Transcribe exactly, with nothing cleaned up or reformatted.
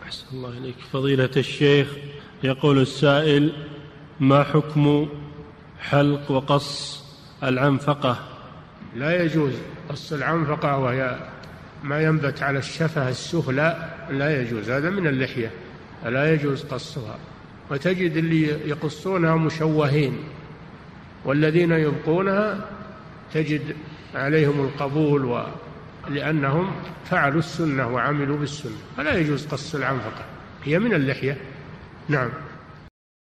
أحسن الله إليك فضيلة الشيخ. يقول السائل: ما حكم حلق وقص العنفقة؟ لا يجوز قص العنفقة وهي ما ينبت على الشفة السفلى، لا يجوز، هذا من اللحية، لا يجوز قصها. وتجد اللي يقصونها مشوهين، والذين يبقونها تجد عليهم القبول، و... لأنهم فعلوا السنة وعملوا بالسنة، فلا يجوز قص العنفقة، هي من اللحية. نعم.